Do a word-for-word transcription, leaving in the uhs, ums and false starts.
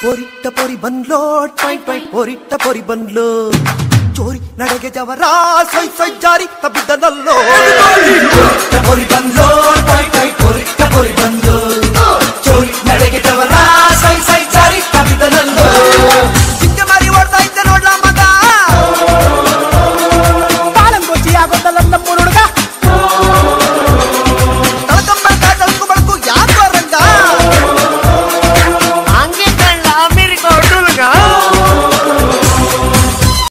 ಪೊರಿಟ್ಟ ಪೊರಿ ಬಂದ್ಲೋ ಟ್ವೈ ಟ್ವೈ ಪೊರಿಟ್ಟ ಪೊರಿ ಬಂದ್ಲೋ ಚೋರಿ ನಡೆಗೆ ಜವರ soy soy ಜಾರಿ ತಬ್ಬಿದ್ದನಲ್ಲೋ